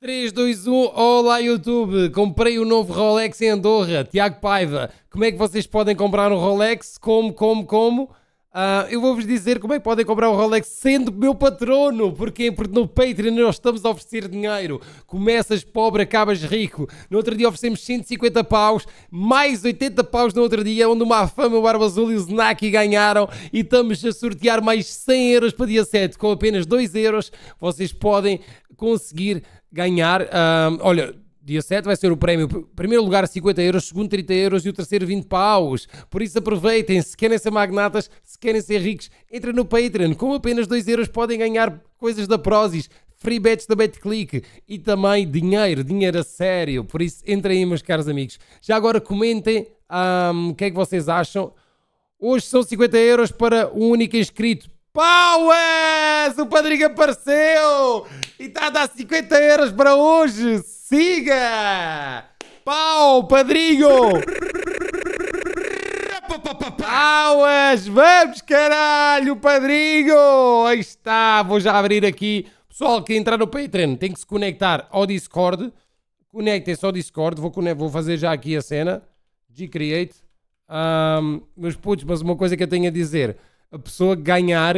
3, 2, 1, olá YouTube, comprei o novo Rolex em Andorra. Tiago Paiva, como é que vocês podem comprar um Rolex? Como? Eu vou-vos dizer como é que podem comprar um Rolex sendo meu patrono. Porquê? Porque no Patreon nós estamos a oferecer dinheiro. Começas pobre, acabas rico. No outro dia oferecemos 150 paus, mais 80 paus no outro dia, onde o Mafama, o Barba Azul e o Znaki ganharam. E estamos a sortear mais 100 euros para dia 7. Com apenas 2 euros vocês podem conseguir ganhar. Olha, dia 7 vai ser o prémio. Primeiro lugar 50 euros, segundo 30 euros e o terceiro 20 paus. Por isso aproveitem. Se querem ser magnatas, se querem ser ricos, entrem no Patreon. Com apenas 2 euros podem ganhar coisas da Prozis, free bets da BetClick e também dinheiro a sério. Por isso entrem aí, meus caros amigos. Já agora comentem o que é que vocês acham. Hoje são 50 euros para um único inscrito. Pauas! O padrinho apareceu! E está a dar 50 euros para hoje! Siga! Pau, padrinho! Pauas! Vamos, caralho, padrinho! Aí está, vou já abrir aqui. Pessoal que entrar no Patreon tem que se conectar ao Discord. Conectem-se ao Discord. Vou fazer já aqui a cena. G-Create. Meus putos, mas uma coisa que eu tenho a dizer. A pessoa ganhar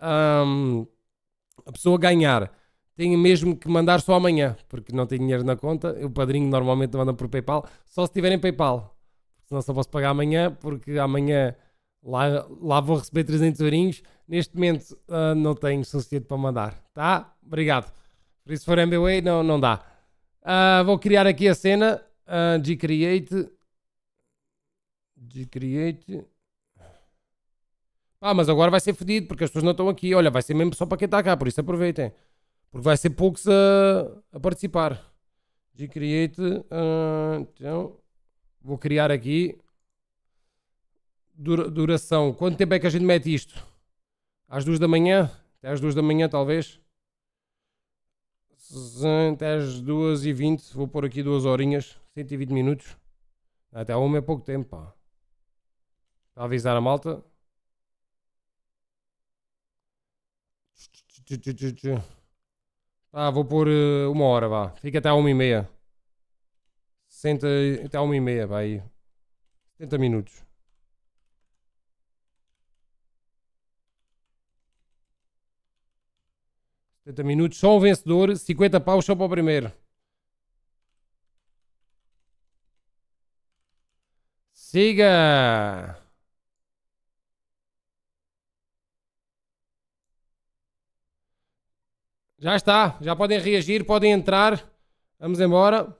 tem mesmo que mandar só amanhã, porque não tem dinheiro na conta. O padrinho normalmente manda por PayPal, só se tiverem PayPal, senão só posso pagar amanhã, porque amanhã lá vou receber 300 eurinhos. Neste momento não tenho suficiente para mandar, tá? Obrigado. Por isso, se for MBWay, não dá. Vou criar aqui a cena. G-Create. Mas agora vai ser fedido, porque as pessoas não estão aqui. Olha, vai ser mesmo só para quem está cá, por isso aproveitem. Porque vai ser poucos a participar. G-Create. Então, vou criar aqui. Duração. Quanto tempo é que a gente mete isto? Às 2 da manhã? Até às 2 da manhã, talvez. Até às 2h20. Vou pôr aqui 2 horinhas. 120 minutos. Até a 1 é pouco tempo, pá. Para avisar a malta. Vou pôr 1 hora, vá. Fica até à 1h30. Senta até à 1h30, vai. 70 minutos. Só um vencedor. 50 paus só para o primeiro. Siga! Já está, já podem reagir, podem entrar. Vamos embora.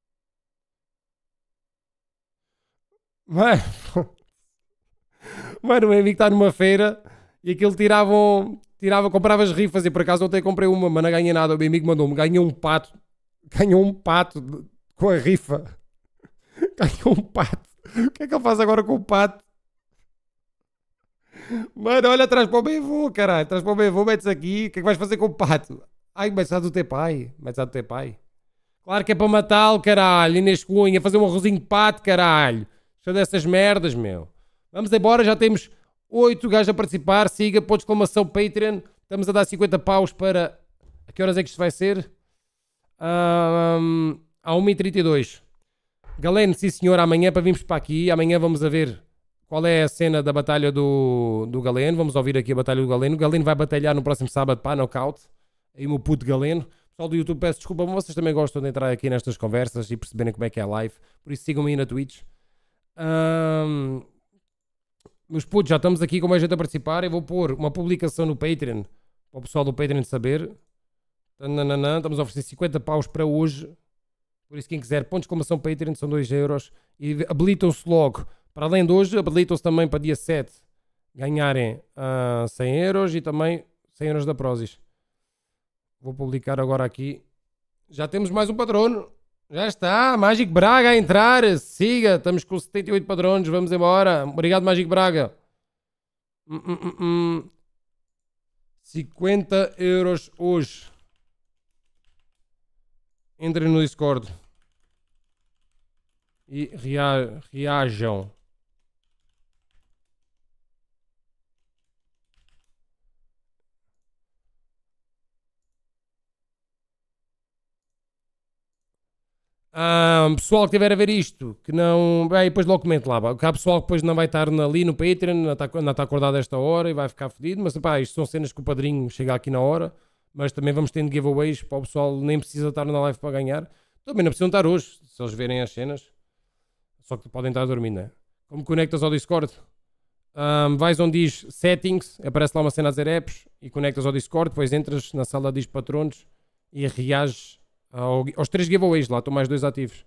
Mano, o meu amigo está numa feira e aquilo comprava as rifas e por acaso ontem comprei uma, mas não ganhei nada. O meu amigo mandou-me, ganhou um pato com a rifa. Ganhou um pato. O que é que ele faz agora com o pato? Mano, olha, traz para o bem-voo, caralho. Traz para o bem-voo, metes aqui. O que é que vais fazer com o pato? Ai, metes a do teu pai. Claro que é para matá-lo, caralho. Inês Cunha, fazer um arrozinho de pato, caralho. São dessas merdas, meu. Vamos embora, já temos 8 gajos a participar. Siga, ponto de exclamação Patreon. Estamos a dar 50 paus para... A que horas é que isto vai ser? À 1h32. Galeno, sim senhor, amanhã para virmos para aqui. Amanhã vamos a ver qual é a cena da batalha do Galeno. Vamos ouvir aqui a batalha do Galeno. O Galeno vai batalhar no próximo sábado para a knockout. Aí o meu puto Galeno. Pessoal do YouTube, peço desculpa, mas vocês também gostam de entrar aqui nestas conversas e perceberem como é que é a live. Por isso sigam-me aí na Twitch. Meus putos, já estamos aqui com mais gente a participar. Eu vou pôr uma publicação no Patreon para o pessoal do Patreon saber. Estamos a oferecer 50 paus para hoje. Por isso, quem quiser, ponto de exclamação Patreon, são 2 euros. E habilitam-se logo. Para além de hoje, habilitam-se também para dia 7 ganharem 100 euros e também 100 euros da Prozis. Vou publicar agora aqui. Já temos mais um patrono. Já está. Mágico Braga a entrar. Siga. Estamos com 78 padrões. Vamos embora. Obrigado, Mágico Braga. 50 euros hoje. Entrem no Discord. E reajam. Pessoal que estiver a ver isto, que não... Bem, depois logo comente lá. Porque há pessoal que depois não vai estar ali no Patreon, não está acordado a esta hora e vai ficar fedido. Mas pá, isto são cenas que o padrinho chega aqui na hora. Mas também vamos tendo giveaways para o pessoal, nem precisa estar na live para ganhar. Também não precisam estar hoje, se eles verem as cenas. Só que podem estar a dormir, não é? Como conectas ao Discord? Vais onde diz Settings, aparece lá uma cena a dizer Apps e conectas ao Discord, depois entras na sala diz Patronos e reages aos 3 giveaways, lá estão mais 2 ativos.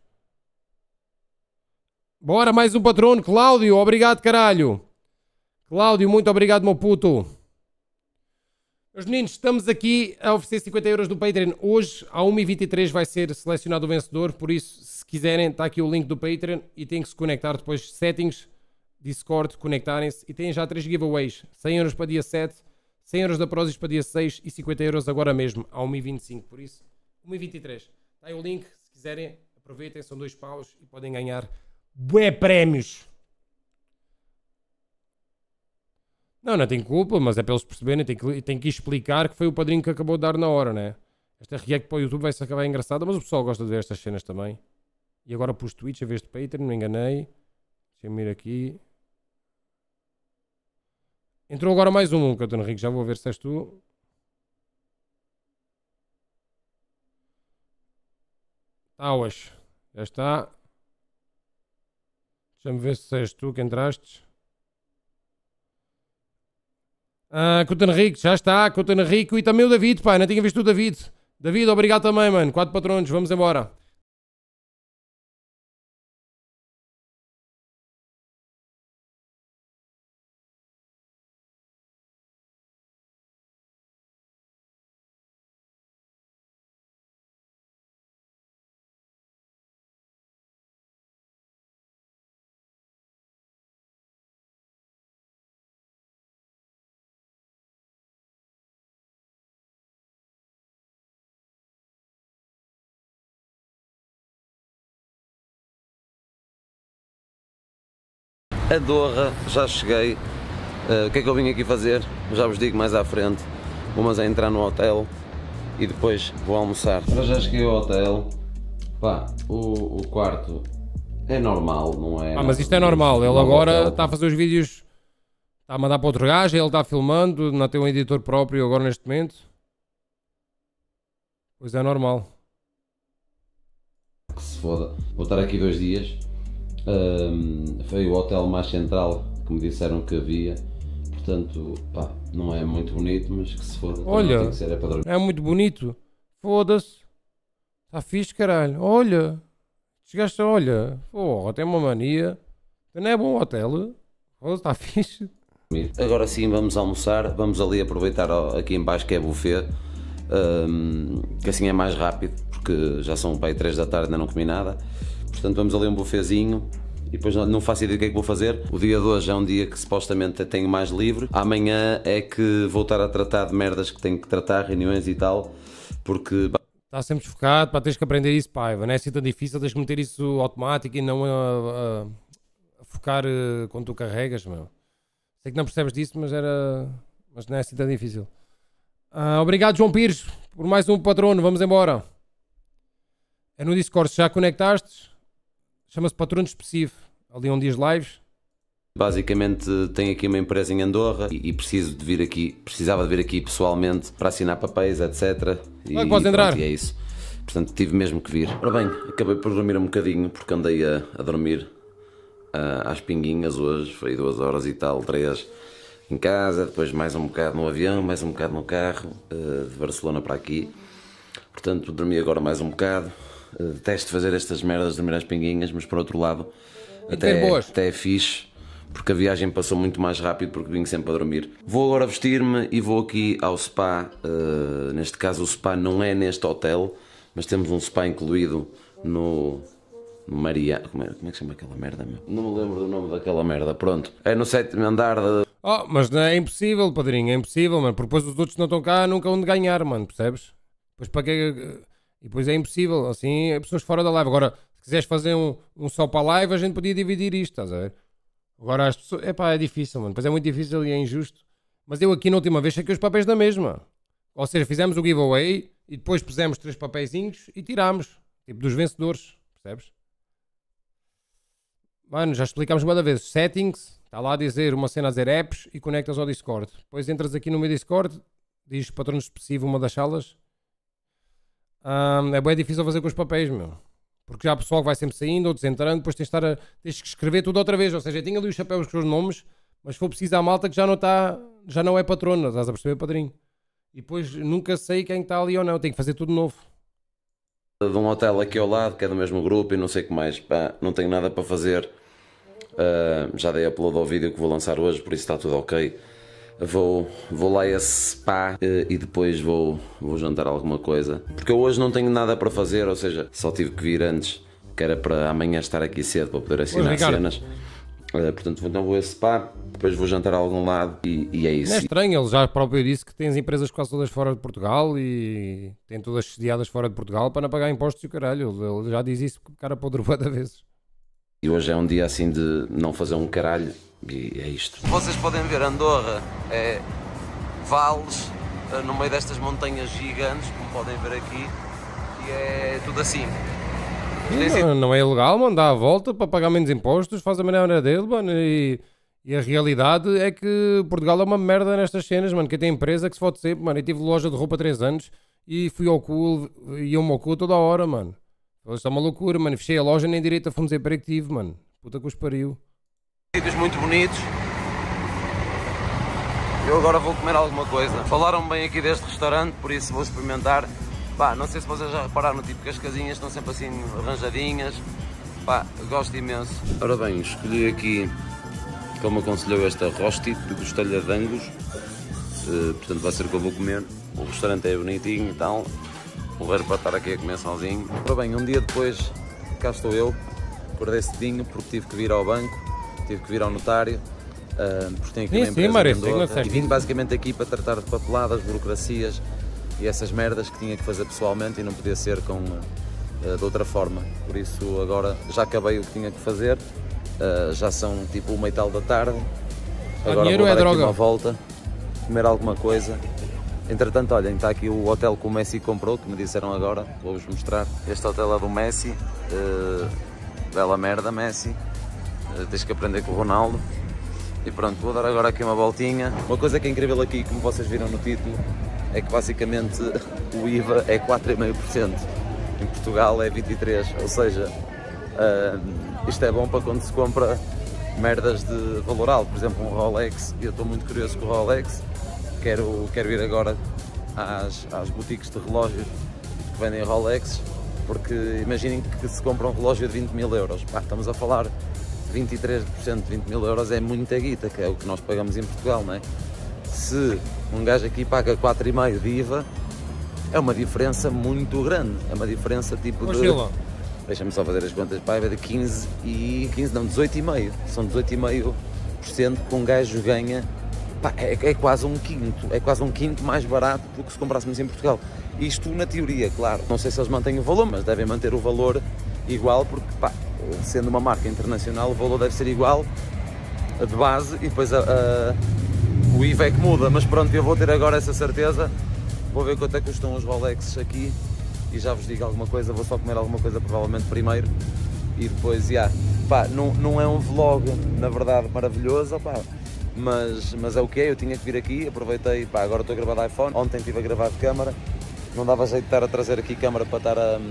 Bora, mais um patrono, Cláudio, obrigado caralho. Cláudio, muito obrigado meu puto. Meus meninos, estamos aqui a oferecer 50 euros do Patreon. Hoje, à 1h23 vai ser selecionado o vencedor, por isso, se quiserem, está aqui o link do Patreon e tem que se conectar depois Settings, Discord, conectarem-se e têm já 3 giveaways. 100 euros para dia 7, 100 euros da Prozis para dia 6 e 50 euros agora mesmo, à 1h25, por isso, 1h23. Está aí o link, se quiserem, aproveitem, são 2 paus e podem ganhar bué prémios. Não tem culpa, mas é para eles perceberem, tem que explicar que foi o padrinho que acabou de dar na hora, né? Esta react para o YouTube vai se acabar engraçada, mas o pessoal gosta de ver estas cenas também. E agora pus Twitch a vez de Patreon, não enganei. Deixa-me ir aqui. Entrou agora mais um, Catano Henrique, já vou ver se és tu. Tauas, já está. Deixa-me ver se és tu que entraste. Coutinho Henrique, já está, Coutinho Henrique e também o David, pá, não tinha visto o David. David, obrigado também, mano. 4 patronos, vamos embora. Andorra, já cheguei. O que é que eu vim aqui fazer? Já vos digo mais à frente. Vamos entrar no hotel e depois vou almoçar. Agora já cheguei ao hotel. Pá, o quarto é normal, não é? Mas isto é normal. Ele agora está a fazer os vídeos, está a mandar para outro gajo, ele está filmando, não tem um editor próprio agora neste momento. Pois é normal. Que se foda. Vou estar aqui 2 dias. Foi o hotel mais central que me disseram que havia, portanto, pá, não é muito bonito, mas que se foda. Olha, tem que ser, é, para dormir. é muito bonito. Foda-se. Está fixe, caralho. Olha, chegaste, olha. Porra, tem uma mania. Não é bom hotel. Foda-se, está fixe. Agora sim vamos almoçar, vamos ali aproveitar aqui em baixo que é buffet, que assim é mais rápido, porque já são para aí 3 da tarde, ainda não comi nada. Portanto vamos ali um buffetzinho e depois não faço ideia do que é que vou fazer. O dia de hoje é um dia que supostamente tenho mais livre. Amanhã é que vou estar a tratar de merdas que tenho que tratar, reuniões e tal, porque... Está sempre desfocado, para teres que aprender isso, pá, não é assim tão difícil, tens que meter isso automático e não a focar quando tu carregas, meu. Sei que não percebes disso, mas não é assim tão difícil. Obrigado João Pires por mais um patrono, vamos embora. É no Discord, já conectaste? Chama-se Patrono Expressivo, ali onde diz lives. Basicamente tenho aqui uma empresa em Andorra e preciso de vir aqui, precisava de vir aqui pessoalmente para assinar papéis, etc. Claro que podes entrar. E é isso. Portanto tive mesmo que vir. Ora bem, acabei por dormir um bocadinho porque andei a dormir às pinguinhas hoje, foi 2 horas e tal, 3 em casa, depois mais um bocado no avião, mais um bocado no carro, de Barcelona para aqui. Portanto dormi agora mais um bocado. Detesto fazer estas merdas de dormir às pinguinhas, mas por outro lado até é fixe, porque a viagem passou muito mais rápido porque vim sempre a dormir. Vou agora vestir-me e vou aqui ao spa. Neste caso o spa não é neste hotel, mas temos um spa incluído no Maria... Como é que se chama aquela merda, meu? Não me lembro do nome daquela merda, pronto. É no 7º andar de... Oh, mas não é impossível, padrinho, é impossível, mano, porque depois os outros não estão cá, nunca onde ganhar, mano, percebes? Depois para que... E depois é impossível, assim, pessoas fora da live. Agora, se quiseres fazer um só para a live, a gente podia dividir isto, estás a ver? Agora as pessoas, epá, é difícil, mano, depois é muito difícil e é injusto. Mas eu aqui na última vez saquei os papéis da mesma. Ou seja, fizemos o giveaway e depois pusemos 3 papeizinhos e tirámos, tipo dos vencedores, percebes? Mano, já explicámos uma vez. Settings, está lá a dizer uma cena a dizer apps e conectas ao Discord. Depois entras aqui no meu Discord, diz patrono expressivo, uma das salas. É bem difícil fazer com os papéis, meu. Porque já há pessoal que vai sempre saindo, outros entrando, depois tens que escrever tudo outra vez. Ou seja, eu tinha ali os chapéus com os nomes, mas se for preciso à malta que já não é patrona, estás a perceber, padrinho? E depois nunca sei quem está ali ou não, tenho que fazer tudo novo. De um hotel aqui ao lado, que é do mesmo grupo e não sei o que mais. Pá, não tenho nada para fazer. Já dei upload ao vídeo que vou lançar hoje, por isso está tudo ok. Vou lá a esse spa e depois vou jantar alguma coisa. Porque eu hoje não tenho nada para fazer, ou seja, só tive que vir antes, que era para amanhã estar aqui cedo para poder assinar cenas. Portanto, então vou a esse spa, depois vou jantar a algum lado e é isso. Não é estranho, ele já próprio disse que tens empresas quase todas fora de Portugal e tem todas sediadas fora de Portugal para não pagar impostos e o caralho. Ele já diz isso, cara, podre da vezes. E hoje é um dia assim de não fazer um caralho e é isto. Vocês podem ver, Andorra é vales no meio destas montanhas gigantes, como podem ver aqui, e é tudo assim. Não é ilegal, mano, dá a volta para pagar menos impostos, faz a maneira dele, mano, e a realidade é que Portugal é uma merda nestas cenas, mano, que tem empresa que se fode sempre, mano. Eu tive loja de roupa há 3 anos e fui ao cu, iam-me ao cu toda a hora, mano. Isto é uma loucura, mano. Fechei a loja nem direito a fundos emprego tive, mano. Puta que os pariu. Sítios muito bonitos. Eu agora vou comer alguma coisa. Falaram bem aqui deste restaurante, por isso vou experimentar. Pá, não sei se vocês já repararam, tipo que as casinhas estão sempre assim arranjadinhas. Pá, gosto imenso. Ora bem, escolhi aqui, como aconselhou, esta rosti de costelha de Angus. Portanto vai ser o que eu vou comer. O restaurante é bonitinho e tal. O ver para estar aqui a comer sozinho. Ora bem, um dia depois, cá estou eu. Acordei cedinho porque tive que vir ao banco, tive que vir ao notário. Porque tenho aqui uma empresa e vim basicamente aqui para tratar de papeladas, burocracias e essas merdas que tinha que fazer pessoalmente e não podia ser de outra forma. Por isso agora já acabei o que tinha que fazer, já são tipo 1 e tal da tarde. Agora dinheiro vou dar é aqui droga. uma volta, comer alguma coisa. Entretanto, olhem, está aqui o hotel que o Messi comprou, que me disseram agora, vou-vos mostrar. Este hotel é do Messi, bela merda Messi, tens que aprender com o Ronaldo. E pronto, vou dar agora aqui uma voltinha. Uma coisa que é incrível aqui, como vocês viram no título, é que basicamente o IVA é 4,5%. Em Portugal é 23%, ou seja, isto é bom para quando se compra merdas de valor alto. Por exemplo, um Rolex, eu estou muito curioso com o Rolex. Quero ir agora às boutiques de relógios que vendem Rolex, porque imaginem que se compra um relógio de 20 mil euros. Pá, estamos a falar 23% de 20 mil euros é muita guita, que é o que nós pagamos em Portugal, não é? Se um gajo aqui paga 4,5% de IVA, é uma diferença muito grande. É uma diferença tipo de... Deixa-me só fazer as contas, pá, é de 18,5%. São 18,5% que um gajo ganha. Pá, é quase um quinto mais barato do que se comprássemos em Portugal. Isto na teoria, claro. Não sei se eles mantêm o valor, mas devem manter o valor igual, porque, pá, sendo uma marca internacional, o valor deve ser igual de base e depois o IVA é que muda. Mas pronto, eu vou ter agora essa certeza. Vou ver quanto é que custam os Rolexes aqui e já vos digo alguma coisa. Vou só comer alguma coisa provavelmente primeiro e depois, pá, não é um vlog, na verdade, maravilhoso, pá. Mas é o que é, eu tinha que vir aqui, aproveitei, pá, agora estou a gravar de iPhone, ontem estive a gravar de câmara, não dava jeito de estar a trazer aqui câmara para estar a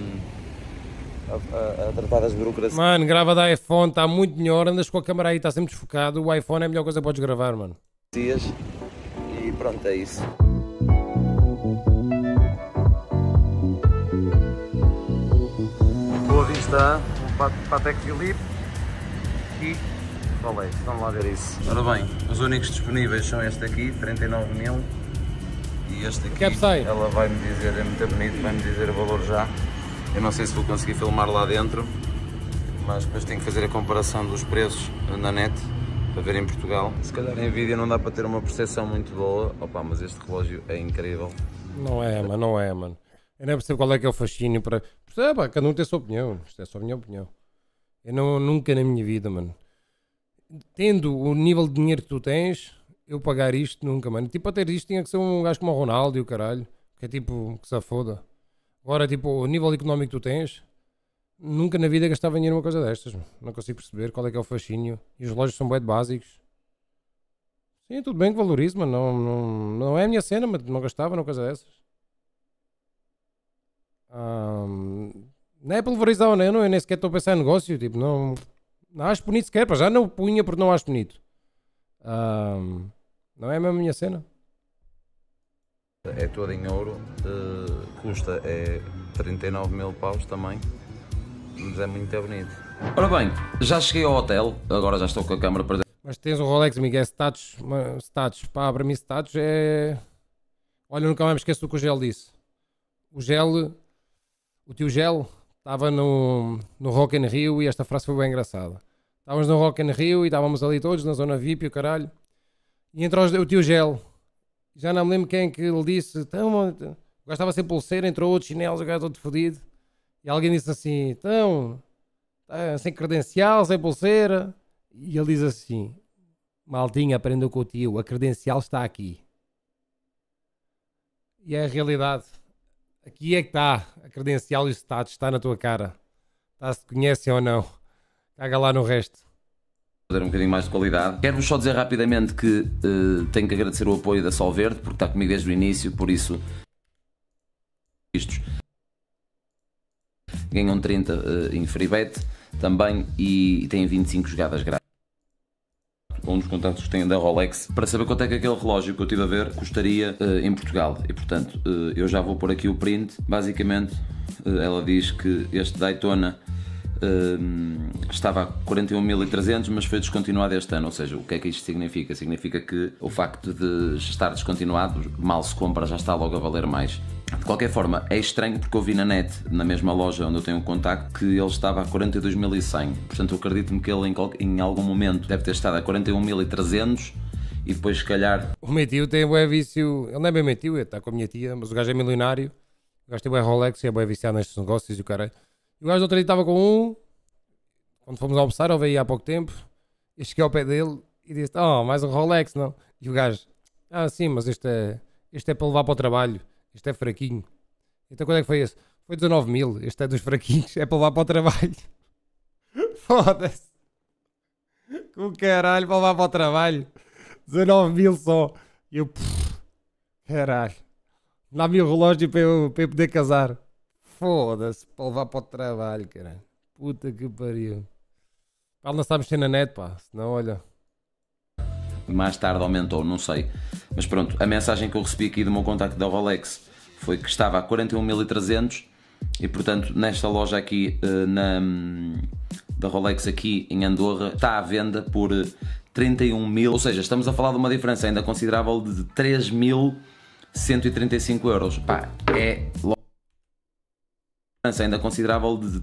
tratar das burocracias. Mano, grava da iPhone, está muito melhor, andas com a câmera aí, está sempre desfocado, o iPhone é a melhor coisa que podes gravar, mano. E pronto, é isso. Boa vista, Patek Philippe e Rolex, vamos lá ver isso. Ora bem, os únicos disponíveis são este aqui, 39 mil, e este aqui, ela vai-me dizer, é muito bonito, vai-me dizer o valor já. Eu não sei se vou conseguir filmar lá dentro, mas depois tenho que fazer a comparação dos preços na net, para ver em Portugal. Se calhar em vídeo não dá para ter uma percepção muito boa, opa, mas este relógio é incrível. Não é, mano. Eu não percebo qual é que é o fascínio para... Perceba, cada um tem a sua opinião, isto é só a minha opinião. Eu nunca na minha vida, mano, tendo o nível de dinheiro que tu tens, eu pagar isto nunca, mano. Tipo, a ter isto tinha que ser um gajo como o Ronaldo e o caralho, que é tipo, que se foda. Agora, tipo, o nível económico que tu tens, Nunca na vida gastava dinheiro numa coisa destas. Não consigo perceber qual é que é o fascínio. E os relógios são bué de básicos. Sim, tudo bem que valorizo, mas não é a minha cena, mas não gastava numa coisa dessas. Não é para valorizar, né? Eu nem sequer estou a pensar em negócio. Tipo, não acho bonito sequer. Para já não punha porque não acho bonito. Não é mesmo a minha cena. É todo em ouro, custa 39 mil paus também, mas é muito bonito. Ora bem, já cheguei ao hotel, agora já estou com a câmera para dentro. Mas tens um Rolex, Miguel, status, pá, para mim status é... Olha, nunca mais me esqueço do que o Gel disse. O tio Gel estava no Rock in Rio e esta frase foi bem engraçada. Estávamos no Rock in Rio e estávamos ali todos na zona VIP e o caralho. E entrou o tio Gel. Já não me lembro quem que ele disse. Então, o gajo estava sem pulseira, entrou outro chinelos, o gajo todo fodido. E alguém disse assim, então, sem credencial, sem pulseira. E ele diz assim, maltinha, aprendeu com o tio, a credencial está aqui. E é a realidade. Aqui é que está, a credencial e o status está na tua cara. Está se te conhecem ou não. Caga lá no resto. Fazer um bocadinho mais de qualidade. Quero-vos só dizer rapidamente que tenho que agradecer o apoio da Sol Verde, porque está comigo desde o início, por isso ganham 30 em free bet também e têm 25 jogadas grátis. Um dos contactos que tenho da Rolex para saber quanto é que aquele relógio que eu estive a ver custaria em Portugal e portanto eu já vou pôr aqui o print. Basicamente ela diz que este Daytona estava a 41.300, mas foi descontinuado este ano. Ou seja, o que é que isto significa? Significa que o facto de estar descontinuado, mal se compra, já está logo a valer mais. De qualquer forma, é estranho porque eu vi na net, na mesma loja onde eu tenho um contacto, que ele estava a 42.100. Portanto, eu acredito-me que ele em algum momento deve ter estado a 41.300 e depois, se calhar... O meu tio tem bué vício, ele não é bem meu tio, está com a minha tia, mas o gajo é milionário. O gajo tem bué Rolex e é bué viciado nestes negócios e o caralho. E o gajo do outro dia estava com um, quando fomos almoçar, eu veio há pouco tempo, eu cheguei ao pé dele e disse, mais um Rolex, não? E o gajo, sim, mas este é para levar para o trabalho, este é fraquinho. Então quando é que foi esse? Foi 19 mil, este é dos fraquinhos, é para levar para o trabalho. Foda-se. Com caralho, para levar para o trabalho. 19 mil só. E eu, caralho. Dá-me o relógio para eu poder casar. Foda-se, para levar para o trabalho, caralho. Puta que pariu. Ela não sabe mexer na net, pá. Senão, olha. Mais tarde aumentou, não sei. Mas pronto, a mensagem que eu recebi aqui do meu contacto da Rolex foi que estava a 41.300 e portanto nesta loja aqui da Rolex aqui em Andorra está à venda por 31 mil. Ou seja, estamos a falar de uma diferença ainda considerável de 3.135 euros. Pá, é... ainda considerável de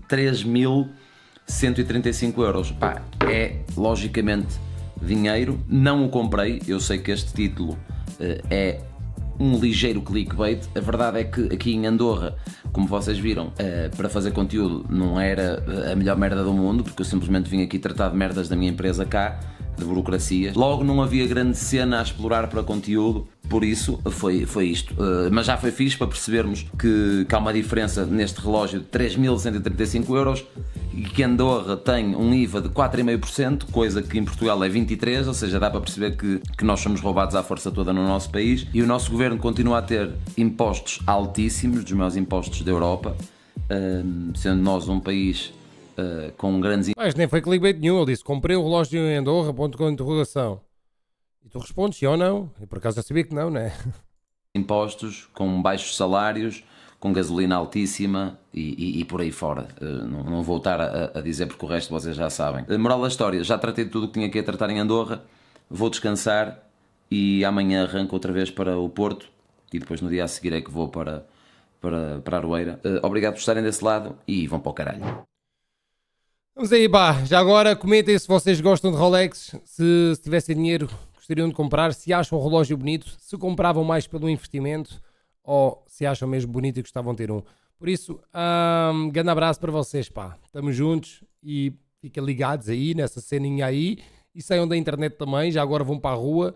3.135 euros. Pá, é logicamente dinheiro. Não o comprei, eu sei que este título é um ligeiro clickbait. A verdade é que aqui em Andorra, como vocês viram, para fazer conteúdo não era a melhor merda do mundo, porque eu simplesmente vim aqui tratar de merdas da minha empresa cá, de burocracias. Logo não havia grande cena a explorar para conteúdo, por isso foi isto. Mas já foi fixe para percebermos que há uma diferença neste relógio de 3.135 euros e que Andorra tem um IVA de 4,5%, coisa que em Portugal é 23%, ou seja, dá para perceber que nós somos roubados à força toda no nosso país e o nosso governo continua a ter impostos altíssimos, dos maiores impostos da Europa, sendo nós um país com grandes... Mas nem foi clickbait nenhum, ele disse, comprei um relógio em Andorra, ponto com interrogação. E tu respondes sim ou não, e por acaso eu sabia que não, né? Impostos, com baixos salários, com gasolina altíssima e por aí fora. Não vou estar a dizer porque o resto vocês já sabem. Moral da história, já tratei de tudo o que tinha aqui a tratar em Andorra, vou descansar e amanhã arranco outra vez para o Porto e depois no dia a seguir é que vou para Aroeira. Obrigado por estarem desse lado e vão para o caralho. Vamos aí, pá. Já agora comentem se vocês gostam de Rolex, se tivessem dinheiro gostariam de comprar, se acham o relógio bonito, se compravam mais pelo investimento ou se acham mesmo bonito e gostavam de ter um. Por isso, grande abraço para vocês, pá. Estamos juntos e fiquem ligados aí nessa ceninha aí e saiam da internet também. Já agora vão para a rua,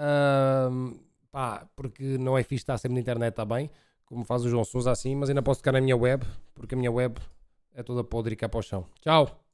pá, porque não é fixe estar sempre na internet, está bem, como faz o João Sousa assim, mas ainda posso ficar na minha web, porque a minha web é toda podre e cá para o chão. Tchau!